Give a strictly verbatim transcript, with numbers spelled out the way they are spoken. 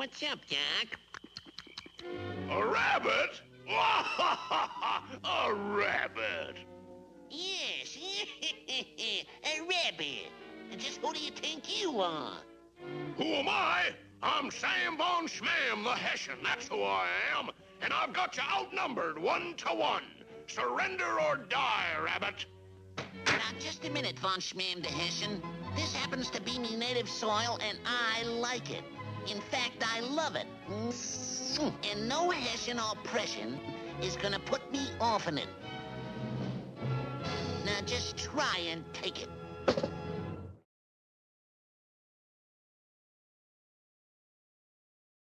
What's up, Doc? A rabbit? A rabbit. Yes, a rabbit. And just who do you think you are? Who am I? I'm Sam Von Schmam, the Hessian. That's who I am. And I've got you outnumbered one to one. Surrender or die, rabbit. Now, just a minute, Von Schmam the Hessian. This happens to be me native soil, and I like it. In fact, I love it. And no Hessian oppression is gonna put me off in it. Now, just try and take it.